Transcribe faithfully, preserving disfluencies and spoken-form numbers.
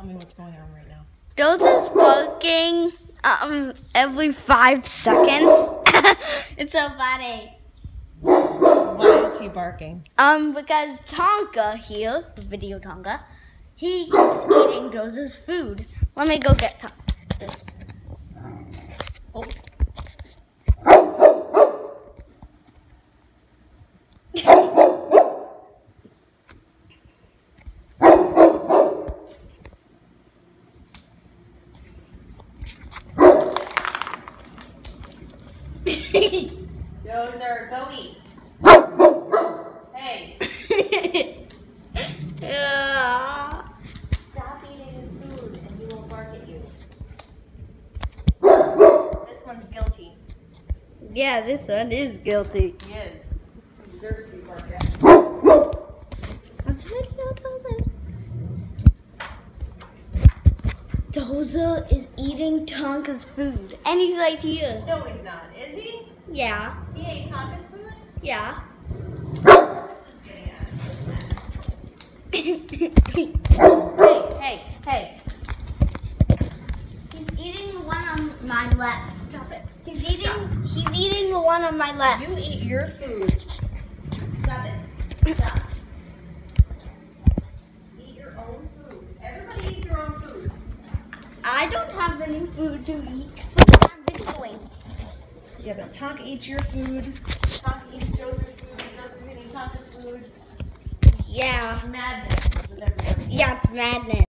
tell me what's going on right now. Joseph's barking um every five seconds. It's so funny. Why is he barking? Um, because Tonka here, the video Tonka, he keeps eating Joseph's food. Let me go get Tonka. Oh. Dozer, go eat. Hey. uh, Stop eating his food and he will bark at you. This one's guilty. yeah, this one is guilty. He is. He deserves to be barked at. That's video Dozer. Dozer is eating Tonka's food. And he's right here. No, he's not. Is he? Yeah, He ate Tonka's food? yeah. This is getting out of Hey, hey, hey. He's eating the one on my left. Stop it. He's eating Stop. He's eating the one on my left. You eat your food. Stop it. Stop. Eat your own food. Everybody eats your own food. I don't have any food to eat because I'm videoing. Yeah, but Tonka eats your food. Tonka eats Joseph's food. Joseph's eating Tonka's food. Yeah. Madness with everybody. Yeah, it's madness.